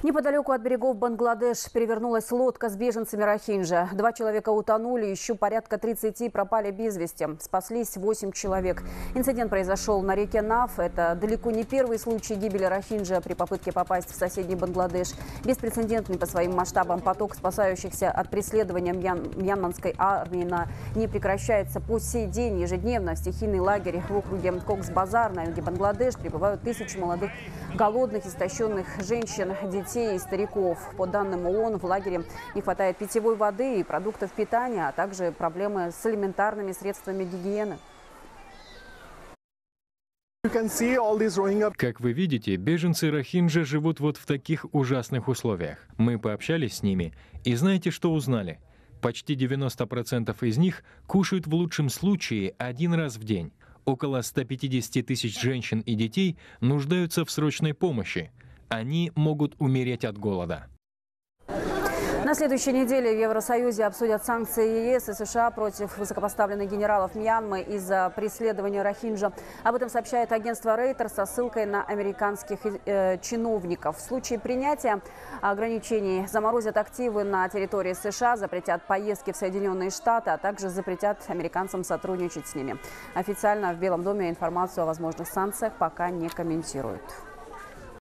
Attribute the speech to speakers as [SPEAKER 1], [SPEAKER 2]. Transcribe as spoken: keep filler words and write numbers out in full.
[SPEAKER 1] Неподалеку от берегов Бангладеш перевернулась лодка с беженцами рохинджа. Два человека утонули, еще порядка тридцати пропали без вести. Спаслись восемь человек. Инцидент произошел на реке Наф. Это далеко не первый случай гибели рохинджа при попытке попасть в соседний Бангладеш. Беспрецедентный по своим масштабам поток спасающихся от преследования мьян... мьянманской армии на... не прекращается по сей день. Ежедневно в стихийный лагерь в округе Кокс-Базар на юге Бангладеш прибывают тысячи молодых голодных, истощенных женщин, детей и стариков. По данным ООН, в лагере не хватает питьевой воды и продуктов питания, а также проблемы с элементарными средствами гигиены.
[SPEAKER 2] Как вы видите, беженцы рохинджа живут вот в таких ужасных условиях. Мы пообщались с ними, и знаете, что узнали? Почти девяносто процентов из них кушают в лучшем случае один раз в день. Около ста пятидесяти тысяч женщин и детей нуждаются в срочной помощи. Они могут умереть от голода.
[SPEAKER 1] На следующей неделе в Евросоюзе обсудят санкции ЕС и США против высокопоставленных генералов Мьянмы из-за преследования рохинджа. Об этом сообщает агентство Рейтер со ссылкой на американских э, чиновников. В случае принятия ограничений заморозят активы на территории США, запретят поездки в Соединенные Штаты, а также запретят американцам сотрудничать с ними. Официально в Белом доме информацию о возможных санкциях пока не комментируют.